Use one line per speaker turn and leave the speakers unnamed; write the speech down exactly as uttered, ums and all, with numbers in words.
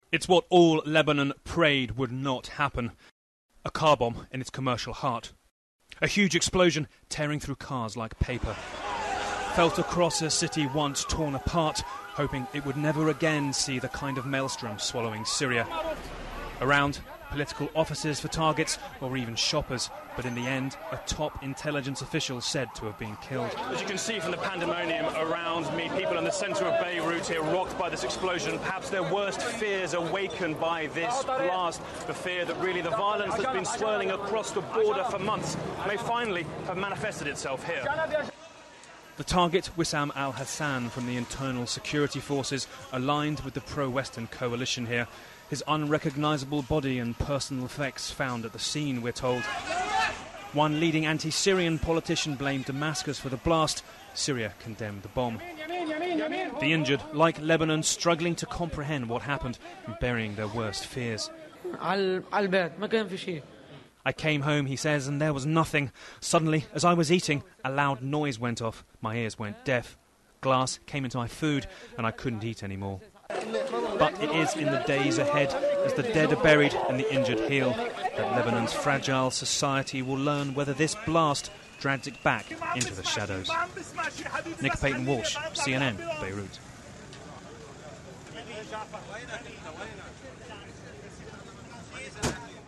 It's what all Lebanon prayed would not happen. A car bomb in its commercial heart. A huge explosion tearing through cars like paper. Felt across a city once torn apart, hoping it would never again see the kind of maelstrom swallowing Syria. Around, political offices for targets or even shoppers, but in the end, a top intelligence official said to have been killed.
As you can see from the pandemonium around me, people in the centre of Beirut here rocked by this explosion, perhaps their worst fears awakened by this blast. The fear that really the violence that's been swirling across the border for months may finally have manifested itself here.
The target, Wissam al-Hassan from the internal security forces, aligned with the pro-Western coalition here. His unrecognisable body and personal effects found at the scene, we're told. One leading anti-Syrian politician blamed Damascus for the blast. Syria condemned the bomb. The injured, like Lebanon, struggling to comprehend what happened and burying their worst fears. I came home, he says, and there was nothing. Suddenly, as I was eating, a loud noise went off. My ears went deaf. Glass came into my food, and I couldn't eat anymore. But it is in the days ahead, as the dead are buried and the injured heal, that Lebanon's fragile society will learn whether this blast drags it back into the shadows. Nick Paton Walsh, C N N, Beirut.